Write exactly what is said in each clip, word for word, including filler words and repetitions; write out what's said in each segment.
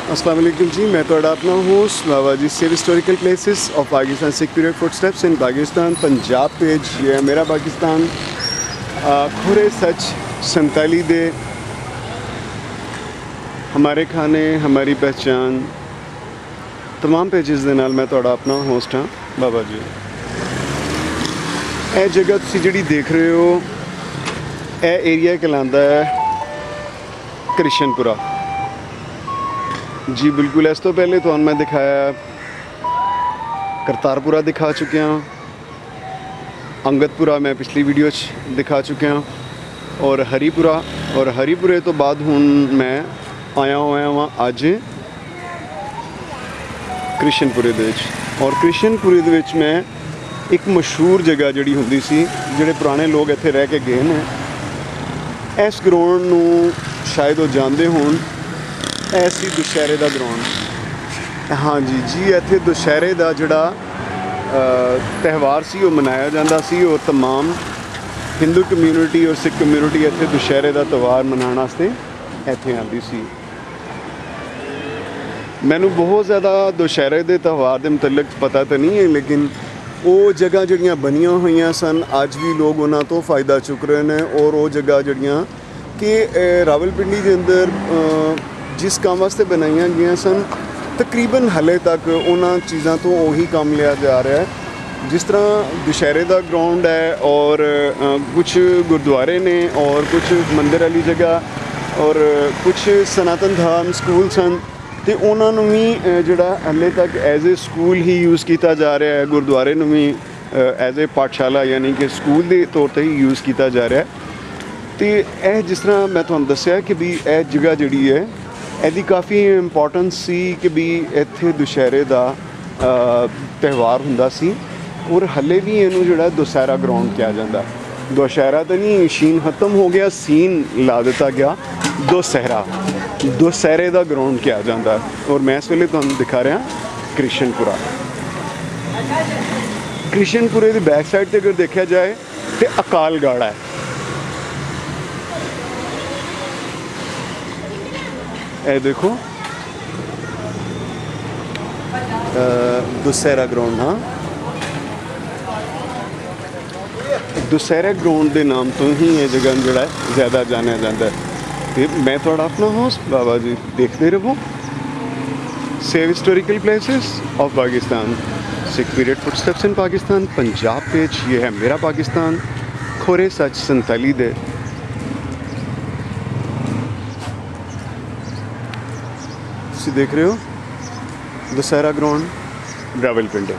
अस्सलाम वालेकुम जी, मैं तो अपना host Baba ji save historical places of Pakistan Sikh period footsteps in Pakistan Punjab page. ये है मेरा पाकिस्तान खुरे सच संताली दे हमारे खाने हमारी पहचान तमाम पेजेस दे नाल मैं तो अपना होस्ट हाँ बाबा जी। यह जगह तुसी जिहड़ी देख रहे हो यह एरिया कहलांदा है कृष्णपुरा जी। बिल्कुल इस तो पहले तो मैं दिखाया करतारपुरा दिखा चुके हैं, अंगदपुरा मैं पिछली वीडियो दिखा चुके हैं और हरीपुरा और हरीपुरे तो बाद हुण मैं आया होया वां अज कृष्णपुरे दे विच। और कृष्णपुरे दे विच मैं एक मशहूर जगह जिहड़ी हुंदी सी जिहड़े पुराने लोग इत्थे रह के गए ने इस ग्राउंड नूं शायद वो जानते होण ऐसी दुशहरे का ग्राउंड। हाँ जी जी इत्थे दुशहरे का जिहड़ा त्यौहार सी वो मनाया जाता सी और तमाम हिंदू कम्यूनिटी और सिख कम्यूनिटी इत्थे दुशहरे का त्यौहार मनाने वास्ते इत्थे आती सी। मैनू बहुत ज़्यादा दुशहरे के त्यौहार के मुतलक पता तो नहीं है, लेकिन वो जगह जड़ियाँ बनिया हुई सन अज भी लोग उन्होंने तो फ़ायदा चुक रहे हैं। और वो जगह जड़ियाँ कि रावलपिंडी के अंदर जिस काम वास्ते बनाई गई सन तकरीबन हले तक उन्होंने चीज़ों तो वही काम लिया जा रहा है। जिस तरह दुशहरे का ग्राउंड है और कुछ गुरुद्वारे ने और कुछ मंदिर वाली जगह और कुछ सनातन धर्म स्कूल सन तो उन्होंने भी जोड़ा हले तक एज ए स्कूल ही यूज़ किया जा रहा है। गुरुद्वारे में भी एज ए पाठशाला यानी कि स्कूल के तौर पर ही यूज़ किया जा रहा है। तो यह जिस तरह मैं तुहानूं दस्सिया कि भी यह जगह जिहड़ी है यदी काफ़ी इंपॉर्टेंस सी कि भी इत्थे दुशहरे का त्यौहार हुंदा सी और हले भी इनू जिहड़ा दुशहरा ग्राउंड कहा जाता। दुशहरा तो नहीं, शीन खत्म हो गया, सीन ला दिता गया, दुशहरा दुशहरे का ग्राउंड कहा जाता। और मैं इस वेले तुहानूं दिखा रहा कृष्णपुरा। कृष्णपुरे की बैक साइड से अगर देखा जाए तो अकालगढ़ है। ए देखो दुशहरा ग्राउंड। हाँ दुशहरा ग्राउंड के नाम तो ही ये जगह जोड़ा ज़्यादा जाना जाता है। तो मैं थोड़ा अपना होस्ट बाबा जी, देखते रहो save historical places of Pakistan Sikh period footsteps in Pakistan Punjab page. ये है मेरा पाकिस्तान खोरे सच संताली दे। तुम देख रहे हो दुशहरा ग्राउंड रावलपिंडी।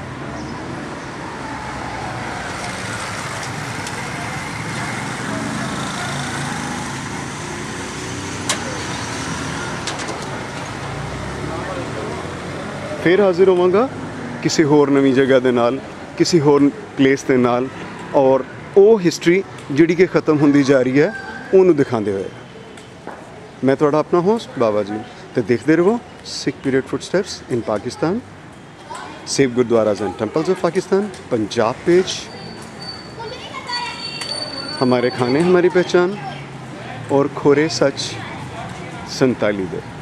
फिर हाजिर होवांगा किसी होर नवी जगह दे नाल, किसी होर प्लेस दे नाल और वो हिस्टरी जिहड़ी कि ख़त्म होंदी जा रही है उन्होंने दिखाते हुए। मैं थोड़ा अपना होस्ट बाबा जी, तो देखते रहो Sikh period footsteps in Pakistan save gurdwaras and temples of Pakistan Punjab page. हमारे खाने हमारी पहचान और खोरे सच संताली दे।